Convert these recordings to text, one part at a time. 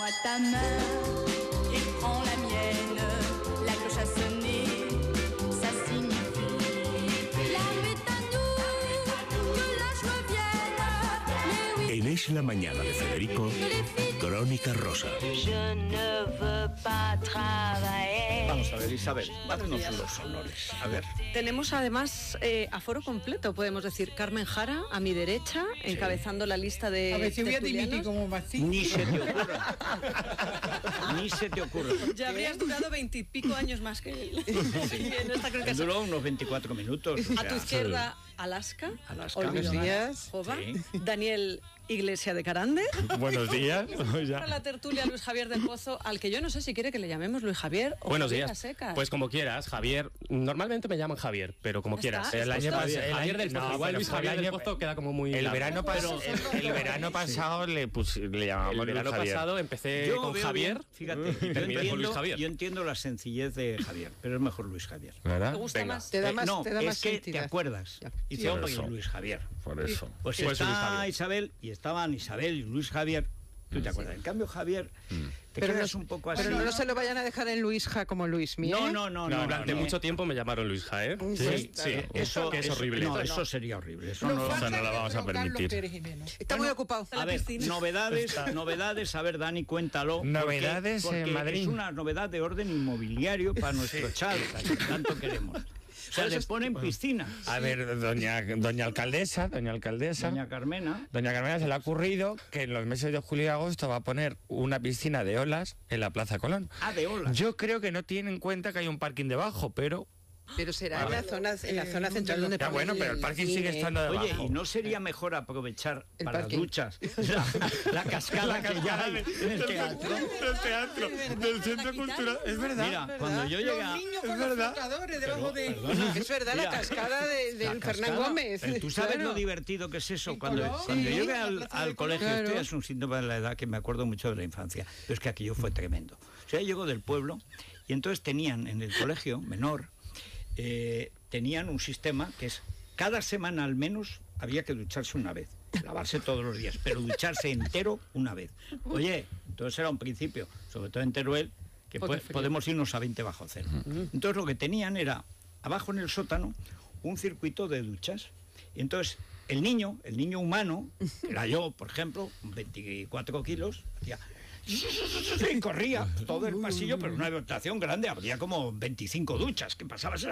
Tends-moi ta main et prends la mienne. La cloche a sonné, ça signifie l'âme est à nous, que la joie vienne. En Es la Mañana de Federico, Crónica Rosa. Je ne veux pas travailler. Vamos a ver, Isabel, haznos los honores. A ver. Tenemos además aforo completo, podemos decir. Carmen Jara, a mi derecha, encabezando la lista de A ver si voy a tertulianos. dimitir como Martín. Ni se te ocurra. Ni se te ocurra. Ya habrías durado 20 y pico años más que él. Sí, en esta crónica. Duró unos 24 minutos. A tu izquierda, Alaska. Alaska. Olvido Buenos días. Jova. Sí. Daniel Iglesia de Carande. Buenos días. Para la tertulia, Luis Javier del Pozo, al que yo no sé si quiere que le llamemos Luis Javier o Buenos Javier días. a secas. Pues como quieras, Javier. Normalmente me llaman Javier, pero como Ya quieras. está. El año Está pasado, bien. Javier del Pozo. No, Igual pero Luis el Javier del año- Pozo queda como muy El largo. verano, el verano pasado le llamábamos El Luis verano Javier. pasado empecé Yo con veo Javier. bien, fíjate, y terminé con Luis Javier. yo entiendo la sencillez de Javier, pero es mejor Luis Javier. ¿Verdad? ¿Te gusta Venga. más? Te da más, no, te da es más que entidad. te acuerdas. Ya. Y te Por oye, eso. Luis Javier. Por eso. Pues Pues Luis está Javier. Isabel, y estaban Isabel y Luis Javier. ¿Tú te acuerdas? En cambio, Javier, te Pero quedas no- un poco así. Pero no se lo vayan a dejar en Luisja como Luismi, ¿eh? No. No, durante mucho tiempo me llamaron Luis Javier. Sí, Sí, Eso que es horrible. No, eso sería horrible. Eso Nos no. falta no la vamos a Carlos permitir. Pérez Jiménez. Está muy ocupado. A ver, novedades, a ver, Dani, cuéntalo. Novedades porque en Madrid. Es una novedad de orden inmobiliario para nuestro Chalza, que tanto queremos. O sea, le ponen piscina. A ver, doña alcaldesa. Doña Carmena. Doña Carmena se le ha ocurrido que en los meses de julio y agosto va a poner una piscina de olas en la Plaza Colón. Ah, de olas. Yo creo que no tiene en cuenta que hay un parking debajo, pero... Pero será en la zona central donde Ya bueno, pero el parking sigue estando debajo. Oye, ¿y no sería mejor aprovechar El para parking. duchas la cascada que ya hay en el teatro? Del teatro, del centro cultural. Es verdad. Mira, cuando yo llegué a... Los niños es con los verdad. flotadores debajo de... Perdona. Es verdad, Mira, la cascada del la Fernán cascada. Gómez. Pero tú sabes Claro. lo divertido que es eso. En Cuando Colón. yo Sí, llegué la al plaza de colegio, Colón. esto ya Claro. es un síntoma de la edad que me acuerdo mucho de la infancia. Pero es que aquello fue tremendo. O sea, yo llego del pueblo y entonces tenían en el colegio menor, tenían un sistema que es cada semana al menos había que ducharse una vez, lavarse todos los días, pero ducharse entero una vez. Oye, entonces era un principio, sobre todo en Teruel, que Porque frío. podemos irnos a 20 bajo cero. Entonces lo que tenían era, abajo en el sótano, un circuito de duchas. Y entonces el niño humano, que era yo, por ejemplo, con 24 kilos, hacía... Y corría todo el pasillo, pero una habitación grande, habría como 25 duchas, que pasabas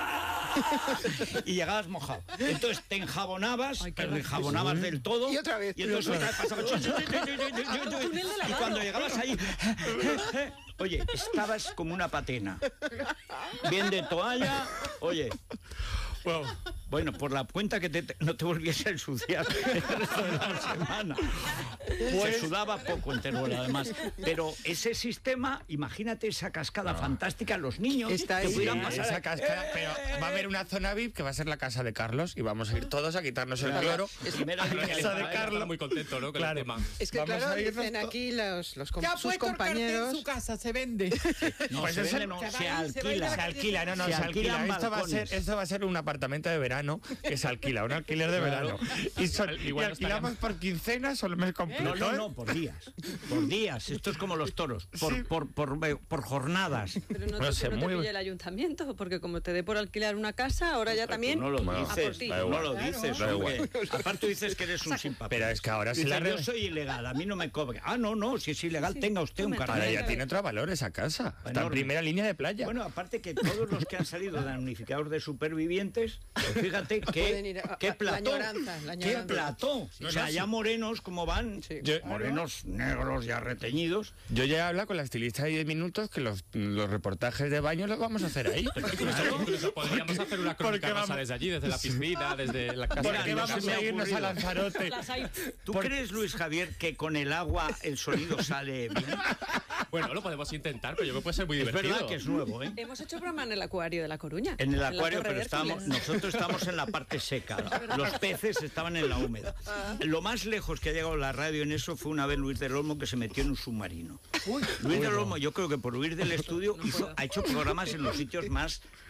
y llegabas mojado. Entonces te enjabonabas, te enjabonabas del todo, Y otra vez. y entonces otra vez pasabas. Y cuando llegabas ahí, oye, estabas como una patena, bien de toalla, oye. Bueno, por la cuenta que no te volviese a ensuciar el resto de la semana. Se sudaba poco en Teruel, además. Pero ese sistema, imagínate esa cascada fantástica, los niños Está que ahí. pudieran Sí, pasar. esa cascada, pero va a haber una zona VIP que va a ser la casa de Carlos y vamos a ir todos a quitarnos el cloro. Primera a la línea casa de de Carlos. Estaba muy contento, ¿no? Con Claro. el tema. Es que Vamos claro, a irnos dicen aquí sus Ya ha puesto el cartel en compañeros. su casa, se vende. No, Pues se eso- vende, no, se se va a ir alquila. Se alquila, no, Se se alquila. alquilan balcones. Esto va a ser un apartamento de verano que se alquila, un alquiler de verano. Y, Igual y alquilamos estaríamos- por quincenas o el mes completo. No, por días. Por días. Esto es como los toros. Por jornadas. Pero no, No te, sé, no te muy- pilla el ayuntamiento, porque como te dé por alquilar una casa, ahora ya también... Tú no lo a por dices, ti. da no igual. lo dices. Da hombre. Aparte dices que eres un sin papel. Pero es que ahora se Dice, la yo soy ilegal, a mí no me cobre. Ah, no, si es ilegal, tenga usted un tome, carnet. Ahora ya tiene otro valor esa casa. Está en Enorme. primera línea de playa. Bueno, aparte que todos los que han salido damnificados de supervivientes, pues fíjate Pueden ir a- qué la plató. añoranza, la Qué añoranza. plató. O sea, ya morenos como van, Yo- morenos negros ya reteñidos. Yo ya he hablado con la estilista de 10 minutos que los reportajes de baño los vamos a hacer ahí. Incluso podríamos hacer una crónica Porque rosa vamos- desde allí, desde la piscina, desde la casa. Mira, Porque no vamos se me a ha irnos ocurrido. a Lanzarote. Las hay. ¿Tú crees, Luis Javier, que con el agua el sonido sale bien? Bueno, lo podemos intentar, pero yo creo que puede ser muy Es divertido. verdad que es nuevo, ¿eh? Hemos hecho programa en el acuario de La Coruña. En el la acuario, Torre pero Hércules. nosotros estamos en la parte seca. Los peces estaban en la húmeda. Lo más lejos que ha llegado la radio en eso fue una vez Luis del Olmo, que se metió en un submarino. Luis del Olmo, yo creo que por huir del estudio ha hecho programas en los sitios más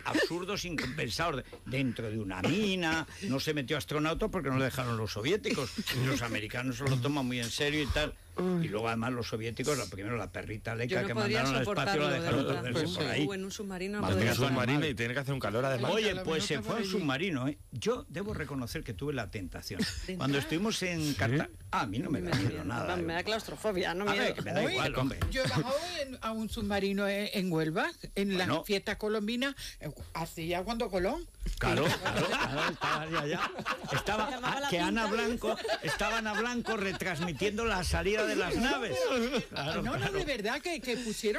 absurdos incompensados dentro de una mina, no se metió astronauta porque no le dejaron los soviéticos, y los americanos se lo toman muy en serio y tal. Y luego además los soviéticos, primero la perrita Yo Leca no que podría mandaron al espacio la soportarlo, de dejaron verdad. perderse por ahí. En un submarino no Más podría un estar. submarino y tiene que hacer un calor además. Oye, lo pues menos se que fue por al allí. submarino, ¿eh? Yo debo reconocer que tuve la tentación. ¿De Cuando entrar? estuvimos en Cartagena... a mí no me da miedo nada. Me da claustrofobia, no A miedo. ver, que me da Oye, igual, hombre. Yo he bajado a un submarino en Huelva, en Bueno. las fiestas colombinas, hace ya cuando Colón. Claro, estaba allá. Estaba estaba Ana Blanco retransmitiendo la salida de las naves. Claro, No, claro. de verdad que pusieron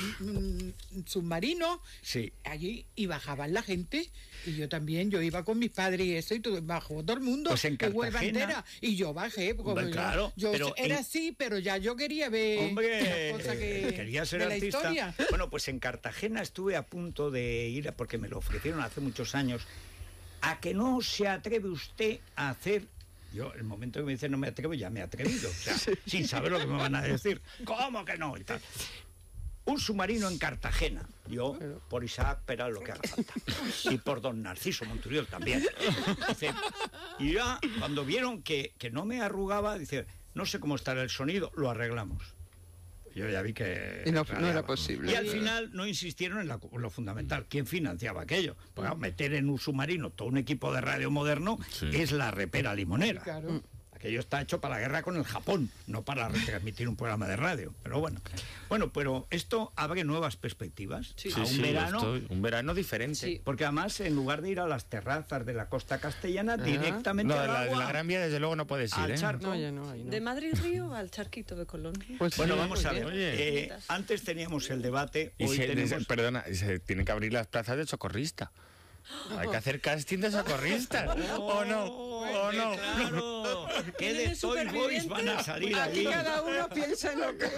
submarinos Sí. allí y bajaban la gente. Y yo también, yo iba con mis padres y eso, y bajó todo el mundo, Pues en de Huelva Cartagena- entera. Y yo bajé, porque Hombre, claro, yo pero era en- así, pero ya yo quería ver Hombre, las cosas que, quería ser de la artista. historia. Bueno, pues en Cartagena estuve a punto de ir, porque me lo ofrecieron hace muchos años, a que no se atreve usted a hacer... Yo, el momento que me dicen no me atrevo, ya me he atrevido. O sea, sin saber lo que me van a decir. ¿Cómo que no? Y tal. Un submarino en Cartagena. Yo, por Isaac Peral, lo que haga falta. Y por don Narciso Monturiol también. Dice, y ya, cuando vieron que no me arrugaba, dice, no sé cómo estará el sonido, lo arreglamos. Yo ya vi que... Y no rayaba. era posible. Y al final no insistieron en lo fundamental. ¿Quién financiaba aquello? Porque claro, meter en un submarino todo un equipo de radio moderno es la repera limonera. Claro. Aquello está hecho para la guerra con el Japón, no para retransmitir un programa de radio. Pero bueno, pero esto abre nuevas perspectivas a un verano. Un verano diferente. Sí. Porque además, en lugar de ir a las terrazas de la costa castellana, directamente No, al de agua, la Gran Vía desde luego no puedes ir, al ¿eh? charco. No, ya no, ahí no. De Madrid Río al charquito de Colón. Pues Bueno, sí, vamos a muy ver. bien. Antes teníamos el debate, Y hoy tenemos... perdona, se tienen que abrir las plazas de socorrista. Hay que hacer casting de socorristas. ¿O no? ¿O no? Claro, ¿qué de ¿Tienen Toy Boys van a salir Aquí allí? cada uno piensa en lo que...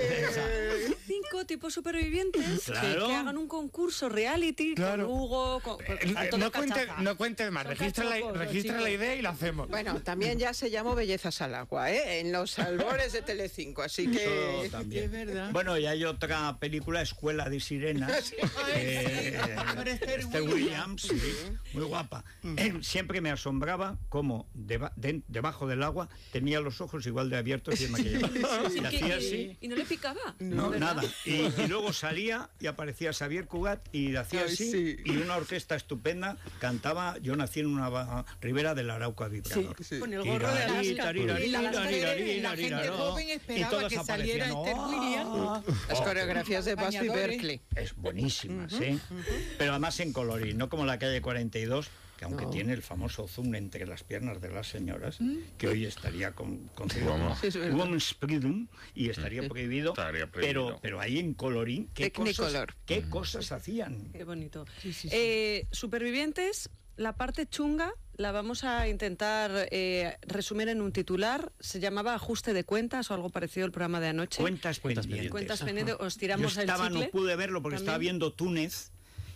5 tipos supervivientes Claro. que hagan un concurso reality Claro. con Hugo, con No cuentes más, Son registra cachopos, la chicos. idea y la hacemos. Bueno, también ya se llamó Bellezas al Agua, ¿eh? En los albores de Telecinco, así que... Eso también. Es verdad. Bueno, y hay otra película, Escuela de Sirenas, Con Esther Esther Williams, sí, muy guapa. Siempre me asombraba cómo debajo del agua tenía los ojos igual de abiertos y el maquillaje. Y hacía así. ¿Y no le picaba? No, ¿verdad? nada. Y luego salía y aparecía Xavier Cugat y hacía Ay, así. sí. Y una orquesta estupenda cantaba Yo nací en una ribera del Arauca Vibrador. Sí. Con el gorro de Alaska. Y la gente joven esperaba que saliera Esther Williams. Las coreografías de Busby Bañadores. Berkeley. Es buenísima, ¿sí? Pero además en colorín, no como la calle 42, que aunque tiene el famoso zoom entre las piernas de las señoras, que hoy estaría considerado como Sí, es verdad. woman's freedom y estaría prohibido, Estaría prohibido. pero ahí en colorín, Technicolor. ¿qué cosas hacían? Qué bonito. Supervivientes, la parte chunga la vamos a intentar resumir en un titular. Se llamaba Ajuste de Cuentas o algo parecido al programa de anoche. Cuentas pendientes. Cuentas pendientes, os Yo tiramos el estaba, chicle. no pude verlo porque estaba también. viendo Túnez,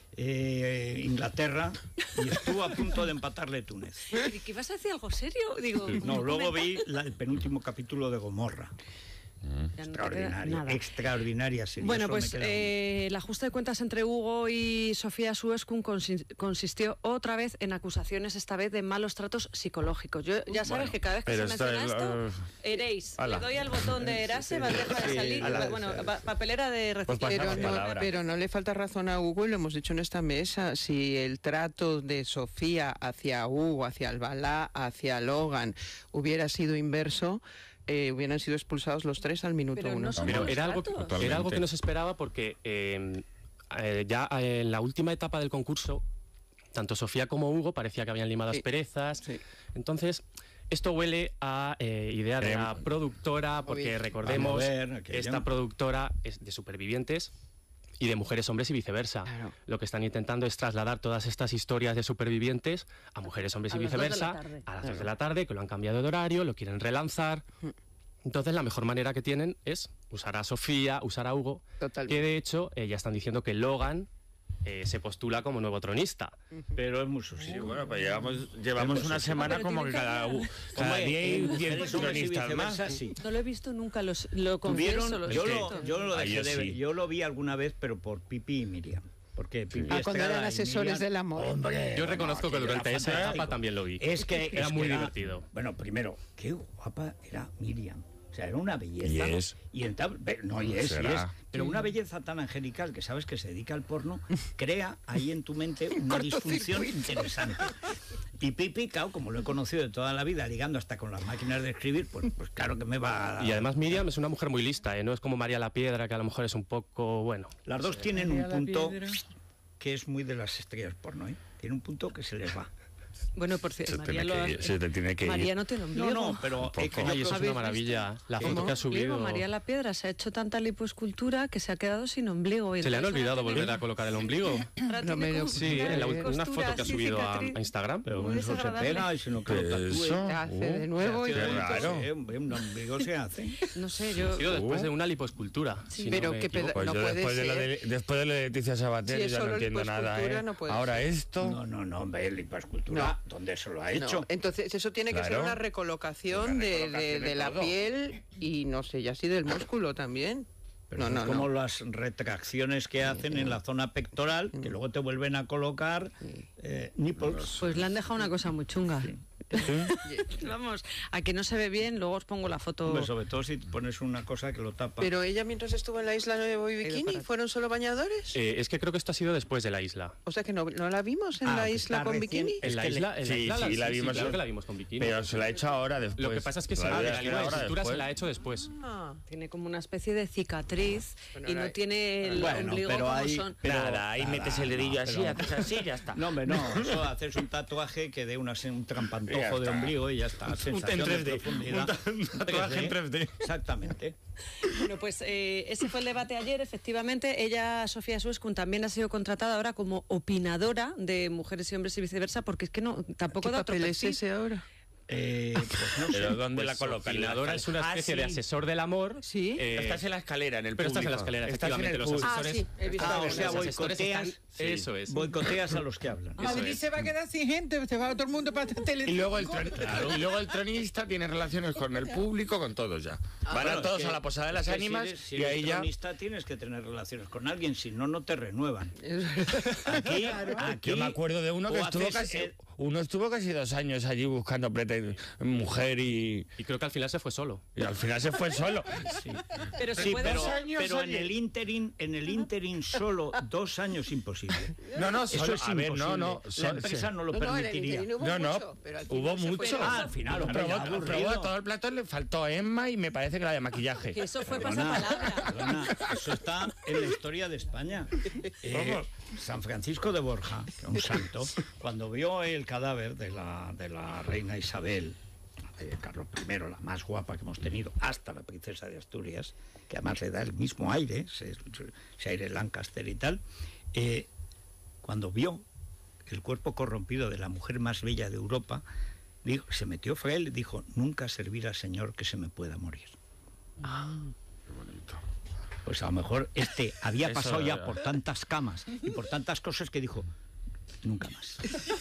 Inglaterra, y estuvo a punto de empatarle Túnez. ¿Y qué ibas a decir algo serio? Digo, No, luego vi el penúltimo capítulo de Gomorra. ya no te queda Extraordinaria, nada. extraordinaria serie. Bueno, Eso me pues queda muy- el ajuste de cuentas entre Hugo y Sofía Suescun consistió otra vez en acusaciones, esta vez de malos tratos psicológicos. Yo ya sabes Bueno, que cada vez que pero se esto menciona es esto, lo- Ereis. Ala. Le doy al botón de Erase, bandeja de salir, ala, bueno, sí. papelera de Pues reciclaje. pasamos Pero palabra. pero no le falta razón a Hugo, y lo hemos dicho en esta mesa. Si el trato de Sofía hacia Hugo, hacia Albalá, hacia Logan hubiera sido inverso, hubieran sido expulsados los tres al minuto Pero no 1. son Pero malos era algo, tratos. era algo que no se esperaba porque ya en la última etapa del concurso, tanto Sofía como Hugo parecía que habían limado Sí. asperezas. Sí. Entonces, esto huele a idea de la productora, porque Obvio. recordemos, Vamos a ver, aquello. esta productora es de Supervivientes y de Mujeres, Hombres y viceversa. Claro. Lo que están intentando es trasladar todas estas historias de supervivientes a Mujeres, Hombres A y las 2 de la viceversa tarde. a las 2 de la tarde, que lo han cambiado de horario, lo quieren relanzar. Entonces, la mejor manera que tienen es usar a Sofía, usar a Hugo, Totalmente. que de hecho ya están diciendo que Logan se postula como nuevo tronista. Pero es muy Sí, sucio. bueno, pues llevamos una semana Pero como tiene que que cada Hombre, día hay en 10 Mujeres, Hombres y cronistas más. viceversa, sí. No lo he visto nunca, lo Tuvieron, confieso, lo yo siento. lo Ah, dejé yo de ver. sí. Yo lo vi alguna vez, pero por Pipi y Miriam. Porque Pipi cuando Estrada eran y asesores Miriam- del amor. Hombre, Yo reconozco que aquello durante era esa fantástico. etapa también lo vi. Es que Era muy divertido. Bueno, primero, qué guapa era Miriam. O sea, era una belleza. Y ¿no? es. Y no, y es, Será. y es. Pero una belleza tan angelical que sabes que se dedica al porno, crea ahí en tu mente una disfunción interesante. Y Pipi, claro, como lo he conocido de toda la vida, ligando hasta con las máquinas de escribir, pues claro que me va a... Y además Miriam es una mujer muy lista, ¿eh? No es como María la Piedra, que a lo mejor es un poco, bueno... Las dos tienen un María la punto Piedra. que es muy de las estrellas porno, ¿eh? Tiene un punto que se les va. Bueno, por cierto, Se te tiene que ir. María no tiene ombligo. No, pero Poco. es que yo Ay, eso es creo- una maravilla. La ¿Cómo? foto que ha Ombligo, subido... María la Piedra se ha hecho tanta lipoescultura que se ha quedado sin ombligo. Y Se le han entonces olvidado ahora volver a colocar el ombligo. Ahora No tiene me lo- como Sí, una en una costura foto que ha así, subido a cicatriz. Instagram. Pero Muy eso se desagradable. pega y si no que lo tatúe. Eso. Se hace de nuevo y Se hace, Qué raro. Un ombligo se hace. No sé, yo... Ha sido después de una lipoescultura. Sí. si Pero no me qué equivoco. Pues No yo puede después de ser. Leticia Sabater Si es ya no solo entiendo nada, lipoescultura, ¿eh? no puede Ahora ser. esto... No, hombre, lipoescultura, ¿dónde se lo ha hecho? No, entonces eso tiene que ser Claro. una recolocación, Una recolocación de de la todo. piel y no sé, ya así del músculo también. Pero No, es no, como no. las retracciones que hacen en la zona pectoral, que luego te vuelven a colocar nipples. Pues le han dejado una cosa muy chunga. Vamos, a que no se ve bien, luego os pongo la foto. Hombre, sobre todo si te pones una cosa que lo tapa. Pero ella mientras estuvo en la isla de Boy Bikini, ¿fueron solo bañadores? Es que creo que esto ha sido después de la isla. O sea que no la vimos en Ah, la que isla está con recién- bikini. Es En la que isla, en la sí, isla sí, la sí, vimos. claro que la vimos con bikini. Pero se la ha hecho ahora después. Lo que pasa es que La la había hecho ahora lipoescultura se después. la ha hecho después. Ah, Tiene como una especie de cicatriz Bueno, y no ahora- tiene el Bueno, ombligo pero como ahí- son. pero- Nada, ahí metes el dedillo así, pero- haces así y ya está. No, hombre, no. Eso haces un tatuaje que dé un Ya trampantojo de está. ombligo y ya está. Sensación en 3D, de profundidad. un tatuaje en 3D. Exactamente. Bueno, pues ese fue el debate ayer. Efectivamente, ella, Sofía Suescun, también ha sido contratada ahora como opinadora de mujeres y hombres y viceversa, porque es que no tampoco ¿qué da otro papel es perfil. ese ahora? Pues no sé. Pero ¿dónde Pues la colocan? opinadora es una especie de asesor del amor. Sí. Estás en la escalera, en el Pero estás en la público. escalera, Estás en efectivamente. el Los público. asesores, sí, he visto. O sea, los asesores boicoteas. están- Eso es. Boicoteas a los que hablan. Madrid se va a quedar sin gente, se va todo el mundo para tele. Y luego el tronista tiene relaciones con el público, con todos ya. Van Bueno, a todos es que- a la posada de las es que ánimas si y eres ahí ya... tronista tienes que tener relaciones con alguien, si no, no te renuevan. Aquí Yo me acuerdo de uno que o estuvo haces, casi... Uno estuvo casi 2 años allí buscando mujer y Y creo que al final se fue solo. al final se fue solo. Pero se Sí, puede pero, hacer- pero en el interim solo 2 años imposible. No, no, Eso solo, es a ver, imposible. no. La empresa no lo No, en el permitiría. interín hubo No, no, mucho, pero al final hubo se fue mucho. solo. Al final, hombre, Probó, ya aburrido. probó a todo el platón, le faltó a Emma y me parece que la de maquillaje. Que eso fue Perdona, pasapalabra. perdona, eso está en la historia de España. San Francisco de Borja, que es un santo, cuando vio el cadáver de la reina Isabel, de Carlos I, la más guapa que hemos tenido, hasta la princesa de Asturias, que además le da el mismo aire, ese aire Lancaster y tal, cuando vio el cuerpo corrompido de la mujer más bella de Europa, se metió fue él y dijo: nunca servir al Señor que se me pueda morir. Pues a lo mejor había Eso pasado ya era. por tantas camas y por tantas cosas que dijo: nunca más.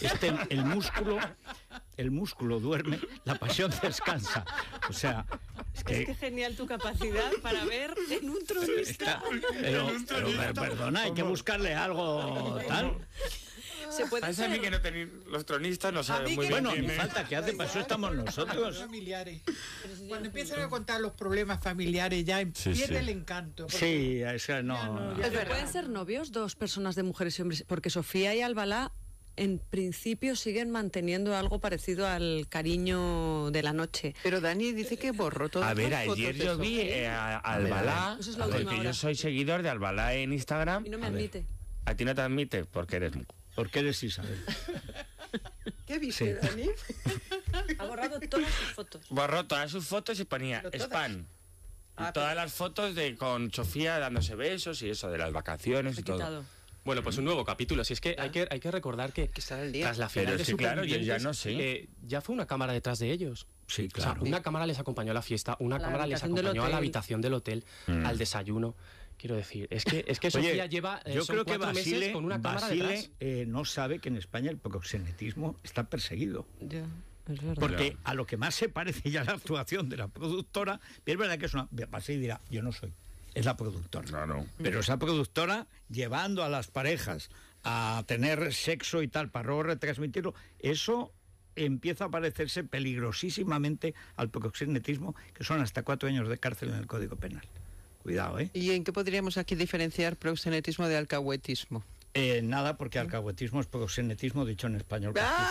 El músculo duerme, la pasión descansa. O sea, es Es que que... genial tu capacidad para ver en un tronista. Pero perdona, hay que buscarle algo tal. Se puede Parece a mí ser. que no tenéis, los tronistas no saben mí muy que bien. Bueno, quién ni es. falta que hace, para eso estamos nosotros. Familiares. Cuando empiezan a contar los problemas familiares ya Sí, pierde sí. el encanto. Sí, es que no. Pero pueden ser novios dos personas de mujeres y hombres, porque Sofía y Albalá en principio siguen manteniendo algo parecido al cariño de la noche. Pero Dani dice que borró todas A ver, las fotos ayer de yo vi Sofía. a Albalá, Eso es la última porque hora. yo soy seguidor de Albalá en Instagram. Y no me admite. A ti no te admite porque eres... Porque eres Isabel. ¿Qué viste, Sí. Dani? Ha borrado todas sus fotos. Borró todas sus fotos y ponía Pero todas. spam. Ah, Y todas las fotos con Sofía dándose besos y eso, de las vacaciones He y todo. quitado. Bueno, pues un nuevo capítulo. Si es que hay que recordar que que estar al día. tras la final Pero de sí, claro, yo ya Supervivientes, no sé. ya fue una cámara detrás de ellos. Sí, O sea, claro. una cámara les acompañó a la fiesta, una A la cámara les habitación del acompañó a la hotel. habitación del hotel, al desayuno. Quiero decir, es que Oye, Sofía lleva yo son creo que 4 meses Basile, con una cámara Basile, detrás. no sabe que en España el proxenetismo está perseguido. Ya, es verdad. Porque a lo que más se parece ya la actuación de la productora, es verdad que es una... Basile dirá: yo no soy. es la productora. No. Pero esa productora, llevando a las parejas a tener sexo y tal, para luego retransmitirlo, eso empieza a parecerse peligrosísimamente al proxenetismo, que son hasta 4 años de cárcel en el Código Penal. Cuidado, ¿eh? ¿Y en qué podríamos aquí diferenciar proxenetismo de alcahuetismo? Nada, porque alcahuetismo es proxenetismo dicho en español.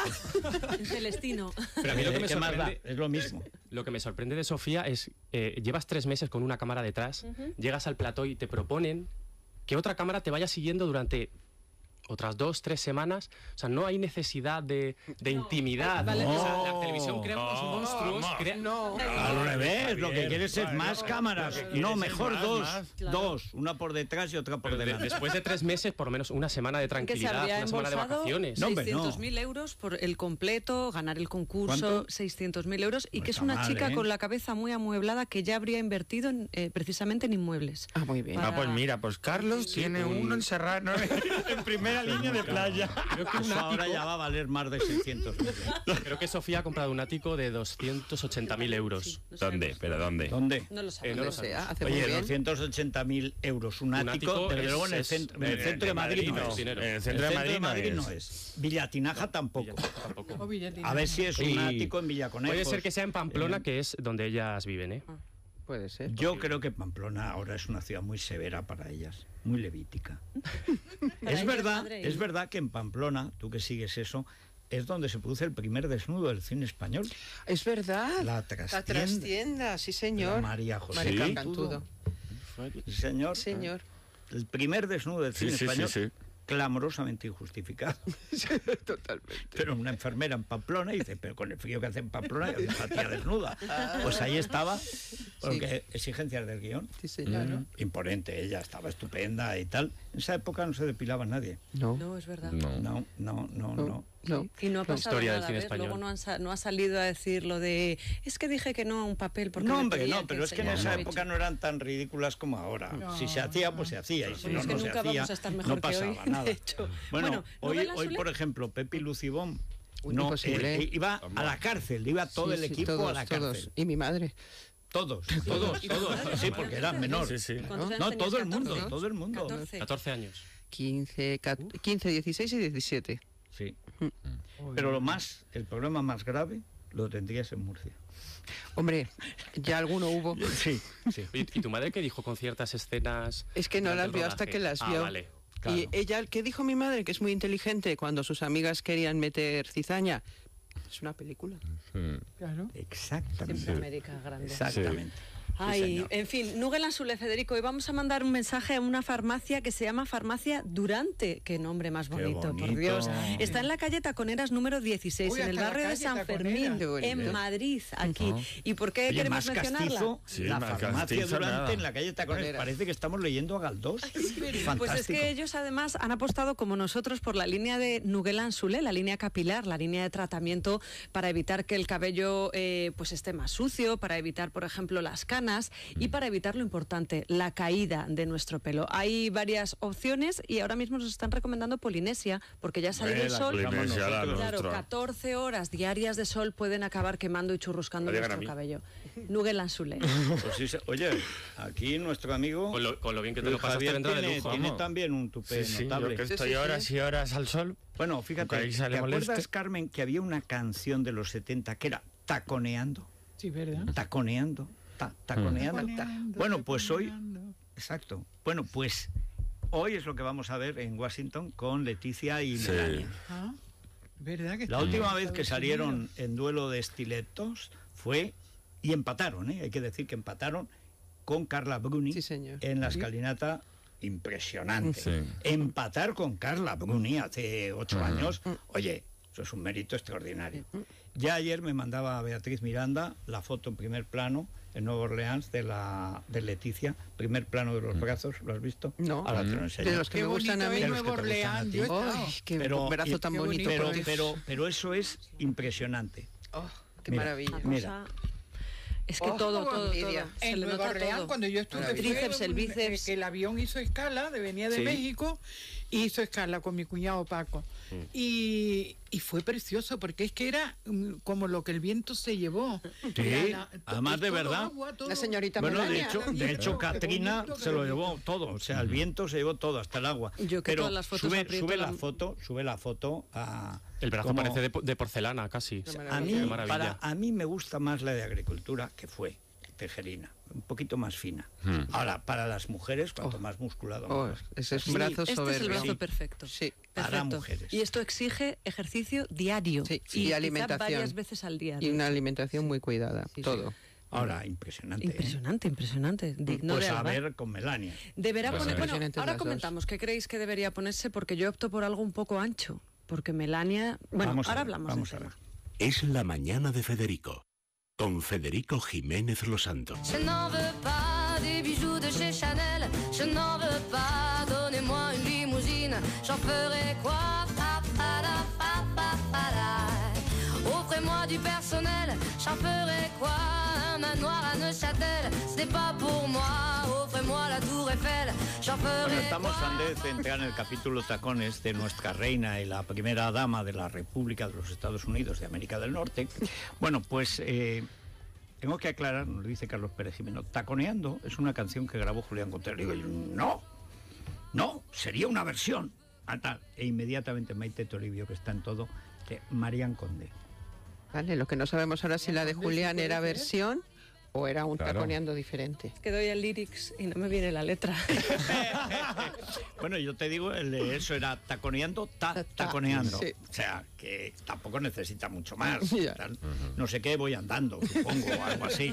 En celestino. Pero a mí lo que me ¿Qué más da? sorprende, Es lo mismo. lo que me sorprende de Sofía es, llevas 3 meses con una cámara detrás, llegas al plató y te proponen que otra cámara te vaya siguiendo durante otras 2-3 semanas. O sea, no hay necesidad de intimidad. Vale. O sea, la televisión crea unos monstruos. Al revés, lo que quieres es más cámaras. No, mejor dos. más. Dos, una por detrás y otra por Pero delante. después de 3 meses, por lo menos una semana de Que se tranquilidad, habría una semana de embolsado vacaciones. No, hombre, no. 600.000 euros por el completo, ganar el concurso, ¿Cuánto? 600.000 euros, y No que es está una mal, chica ¿eh? con la cabeza muy amueblada que ya habría invertido precisamente en inmuebles. Ah, muy bien. Para- Pues mira, pues Carlos tiene uno encerrado ¿no? en primera línea de playa. Creo que un Eso ahora ático- ya va a valer más de 600. Creo que Sofía ha comprado un ático de 280.000 euros. No ¿Dónde? sabemos. ¿Pero dónde? ¿Dónde? No lo sabemos. no lo O sea, sabemos. hace Oye, muy bien. 280.000 euros, un ático, ático desde es- luego en el es- centro, en el de Madrid no no. es. Dinero. En el centro de Madrid no es. Villatinaja tampoco. Tampoco. O Villatina. A ver si es un Sí. ático en Villaconejos. Puede ser que sea en Pamplona, que es donde ellas viven, ¿eh? Puede ser. Yo creo que Pamplona ahora es una ciudad muy severa para ellas, muy levítica. Para es ellas, verdad, madre, es verdad que en Pamplona, tú que sigues eso, es donde se produce el primer desnudo del cine español. Es verdad. La trastienda. trastienda, sí, señor. La María José María Cantudo. Cantudo. Sí, señor. Señor. El primer desnudo del cine sí, español, sí. clamorosamente injustificado. Totalmente. Pero una enfermera en Pamplona y dice, pero con el frío que hace en Pamplona, que hace la tía desnuda. Pues ahí estaba, porque exigencias del guión. Sí, señor. Imponente, ella estaba estupenda y tal. En esa época no se depilaba nadie. No. No, es verdad. No. No. No. Y no ha pasado historia del nada, cine ¿ves? español. Luego no ha salido a decir lo de es que dije que no a un papel porque No, me hombre, pedían no, pero es que en enseñara esa el época bicho. no eran tan ridículas como ahora. Si se hacía, pues se hacía, y si Pero no, es que no se nunca hacía, vamos a estar mejor no que pasaba hoy, nada. de hecho. Bueno, hoy, ¿novela hoy, Sule? por ejemplo, Pepi Lucibón Uy, imposible. iba a la cárcel, iba todo Sí, el sí, equipo todos, a la todos. cárcel. Y mi madre. Todos. Sí, porque eran menores. Sí, sí. ¿Cuántos años No, tenías? todo el mundo, 14? todo el mundo. 14. 14 años. 15, 16 y 17. Sí. Pero el problema más grave lo tendrías en Murcia. Hombre, ya alguno hubo. Sí, sí. ¿Y tu madre qué dijo con ciertas escenas? Es que no durante las el vio hasta rodaje? que las Ah, vio. vale. Claro. Y ella, ¿qué dijo mi madre? Que es muy inteligente cuando sus amigas querían meter cizaña. Es una película. Claro. Exactamente. Siempre América grande. Exactamente. Sí, Ay, señor. en fin, Núguel Sule, Federico, y vamos a mandar un mensaje a una farmacia que se llama Farmacia Durante. Qué nombre más Qué bonito, por bonito. Dios. Está en la calle Taconeras número 16, Uy, en el hasta la barrio de calle San Taconeras. Fermín, Qué bonito. en Madrid, aquí. ¿Y por qué Oye, queremos más mencionarla? castizo, Sí, la más farmacia castizo, Durante nada. en la calle Tacones. Taconera. Parece que estamos leyendo a Galdós. Fantástico. Pues es que ellos además han apostado como nosotros por la línea de Núguel Sule, la línea capilar, la línea de tratamiento para evitar que el cabello pues esté más sucio, para evitar, por ejemplo, las canas y para evitar lo importante, la caída de nuestro pelo. Hay varias opciones y ahora mismo nos están recomendando Polinesia porque ya ha salido el La sol. Polinesia, la Claro, Claro, nuestra. 14 horas diarias de sol pueden acabar quemando y churruscando Me llegan nuestro a mí. cabello. Núguel Sule. Pues sí, oye, aquí nuestro amigo Con lo bien que te Luis lo pasas, te Javier vendrá de tiene, lujo. tiene vamos. también un tupé Sí, sí, notable. yo que Sí, estoy sí, horas sí. y horas al sol. Bueno, fíjate, Aunque ahí sale ¿te acuerdas, moleste? Carmen, que había una canción de los 70 que era Taconeando? Sí, ¿verdad? Taconeando. Taconeando. Taconeando, Bueno, pues hoy... taconeando. Exacto. Bueno, pues hoy es lo que vamos a ver en Washington con Leticia y Sí. Melania. Ah, ¿verdad que La está última en vez que Estados salieron Unidos? en duelo de estiletos fue... Y empataron, ¿eh? Hay que decir que empataron con Carla Bruni Sí, señor. en la escalinata. Impresionante. Sí. Empatar con Carla Bruni hace 8 años, oye, eso es un mérito extraordinario. Ya ayer me mandaba Beatriz Miranda la foto en primer plano en Nueva Orleans de Leticia, primer plano de los brazos, ¿lo has visto? No. Ahora te lo enseño. De los que Qué me gustan a bonito mí. es De los que Nueva te gustan a Orleans. ti. Yo he estado. Ay, qué Pero- brazo tan qué bonito. bonito. por Dios. pero eso es impresionante. Oh, qué Mira. maravilla. Una Mira. cosa- Es que Oh, todo. envidia. Se En le Nueva nota Orleans, todo. cuando yo estuve, El tríceps, el bíceps. que el avión hizo escala, venía de Sí. México, hizo escala con mi cuñado Paco. Y fue precioso, porque es que era como lo que el viento se llevó. Sí, además de todo verdad. agua, todo- La señorita Bueno, Melania. de hecho, Katrina bonito que se lo lo llevó todo, o sea, el viento se llevó todo, hasta el agua. Yo que Pero todas las fotos sube, aprieto sube la- la foto a... El brazo como- parece de porcelana casi. A mí, Qué maravilla. a mí me gusta más la de agricultura, que fue tejerina, un poquito más fina. Ahora, para las mujeres, cuanto más musculado, Oh, mejor. ese es Sí, un brazo Este es el soberbio. brazo Sí. perfecto. Sí. para Perfecto. mujeres. Y esto exige ejercicio diario. Sí, y y quizá alimentación. varias veces al día. Y una alimentación muy cuidada, Sí, todo. Ahora, impresionante. ¿eh? Impresionante, digno Pues de a alabar. ver con Melania. Deberá Pues poner, bueno, impresionantes ahora las dos. comentamos qué creéis que debería ponerse, porque yo opto por algo un poco ancho, porque Melania, bueno, Vamos a ahora ver, hablamos vamos del a ver. tema. Es la mañana de Federico, con Federico Jiménez Los Santos. Je n'en veux pas des bijoux de chez Chanel. Je n'en veux pas, donnez-moi une limousine. J'en ferai quoi? Pa, pa, la, pa, pa, pa, la. Offrez-moi du personnel. J'en ferai quoi? Un manoir à Neuchâtel. Ce n'est pas pour moi. Offrez-moi la tour Eiffel. J'en Bueno, ferai estamos quoi? antes de entrar en el capítulo tacones de nuestra reina y la primera dama de la República de los Estados Unidos de América del Norte. Bueno, pues tengo que aclarar, nos dice Carlos Pérez Jimeno, Taconeando es una canción que grabó Julián Contreras. Digo yo, no, sería una versión. A tal. E inmediatamente Maite Toribio, que está en todo, de Marian Condé. Vale, lo que no sabemos ahora si la de ¿Dónde se Julián puede era hacer? versión o era un Claro. taconeando diferente. Que doy el lyrics y no me viene la letra. Bueno, yo te digo, eso era taconeando, taconeando. Sí. O sea, que tampoco necesita mucho más. Ya. Tal, no sé qué, voy andando, supongo, o algo así.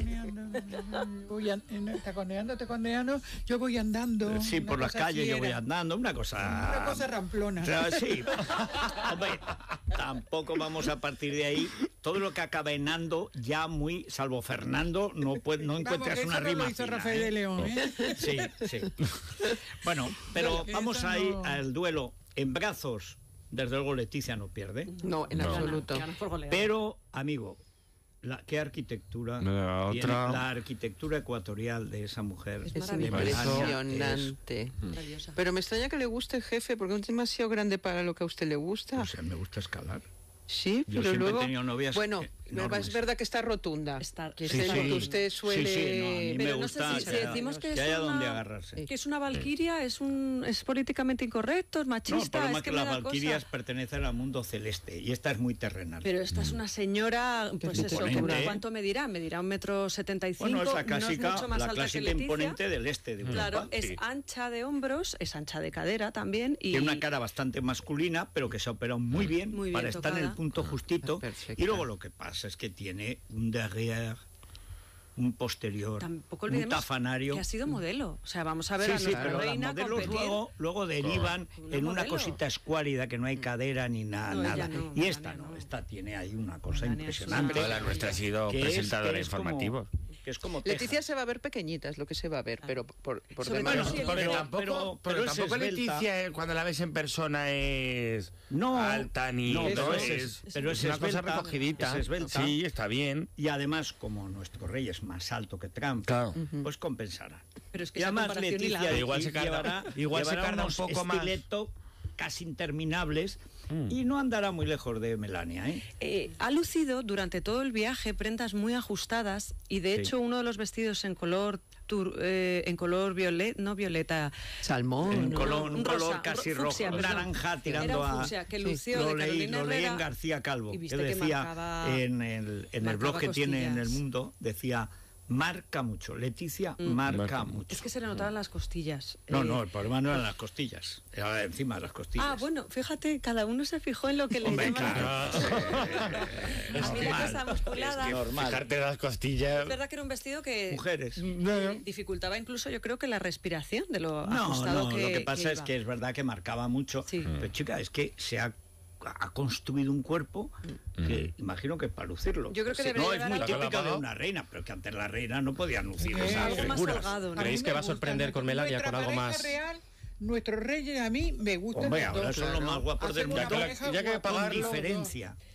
Taconeando, yo voy andando. Sí, una por las cosa calles yo voy fiera. andando, una cosa... Una cosa ramplona. O sea, sí. Hombre, tampoco vamos a partir de ahí. Todo lo que acaba en ando, ya muy, salvo Fernando, no encuentras Vamos, una eso no rima lo hizo fina, Rafael ¿eh? de León, ¿eh? Sí, sí. Bueno, pero Eso vamos ahí no. al duelo en brazos. Desde luego Leticia no pierde. No, en absoluto. Gana por goleada. Pero, amigo, ¿qué arquitectura? La tiene otra- la arquitectura ecuatorial de esa mujer. Es Es de maravilloso. Melania, impresionante. Maravillosa. Pero me extraña que le guste, jefe, porque es demasiado grande para lo que a usted le gusta. O sea, me gusta escalar. Sí, Yo pero siempre he luego... tenido novias Bueno, enormes. es verdad que está rotunda. Está- que Sí, es lo sí. que usted Sí, suele... sí, no, a mí me Pero no gusta sé si que haya- decimos que que es haya una- donde agarrarse. que es una valquiria, es políticamente incorrecto, es No, machista, el problema es es que que me las da valquirias cosa. pertenecen al mundo celeste y esta es muy terrenal. Pero esta es una señora, pues Qué eso, imponente, ¿eh? ¿cuánto medirá? Medirá 1,75 m, Bueno, es la no es clásica, mucho más la alta que clásica Leticia. imponente del este de Europa. Claro, es Sí. ancha de hombros, es ancha de cadera también. Y Tiene una cara bastante masculina, pero que se ha operado muy bien, Muy bien para estar en el tocada. punto justito. Perfecta. Y luego lo que pasa es que tiene un derrière, un posterior, tampoco un olvidemos tafanario. que ha sido modelo. O sea, vamos a ver Sí, a sí, nuestra pero las reina modelos competir. luego derivan Una en una modelo. cosita escuálida que no hay cadera ni No, nada. ella no, Y esta Melania no, no. esta tiene ahí una cosa Melania es impresionante. Toda la nuestra ha sido que es- presentadora que es como- informativos. que es como teja. Leticia se va a ver pequeñita, es lo que se va a ver, pero por Sobre demás... todo Bueno, si el- Porque pero- tampoco, pero es tampoco esbelta. Leticia, cuando la ves en persona, es No, alta ni... no, pero es, es una cosa esbelta, recogidita. es esbelta. Sí, está bien. Y además, como nuestro rey es más alto que Trump, Claro. pues compensará. Pero es que Y esa además comparación Leticia hilada. Igual se carga- igual se llevará carga un unos poco más. estiletos casi interminables y no andará muy lejos de Melania, ¿eh? Ha lucido durante todo el viaje prendas muy ajustadas y de Sí. hecho uno de los vestidos en color violeta, no violeta, Salmón. Un ¿no? color, un color rosa, casi fucsia, rojo, perdón. naranja tirando Era un a... fucsia que sí, lució Lo de leí, Carolina lo leí en Herrera. García Calvo, y que viste que decía marcaba- en el blog marcaba que tiene en El costillas. Mundo, decía, marca mucho, Leticia marca Marca mucho. Es que se le notaban las costillas. No, no, el problema no eran las costillas, era encima de las costillas. Ah, bueno, fíjate, cada uno se fijó en lo que le Hombre, llama la claro. atención. A mí la cosa musculada. Es normal. Fijarte las costillas. Es verdad que era un vestido que Mujeres. dificultaba incluso, yo creo que la respiración de lo No, ajustado no, que lo que pasa es iba. que es verdad que marcaba mucho. Sí. Pero chica, es que se ha construido un cuerpo que imagino que es para lucirlo. Yo creo que Sí, debería no, es llevar muy algo- típico de lavado. una reina, pero que antes la reina no podía lucir esas algo más figuras. holgado, ¿no? ¿Creéis A mí que me va a gusta, sorprender con Melania nuestra con algo pareja más? real, nuestros reyes a mí me gustan Hombre, los ahora dos. son los más guapos del Hacen una mundo. pareja Ya que guapa. Con pagarlo, diferencia.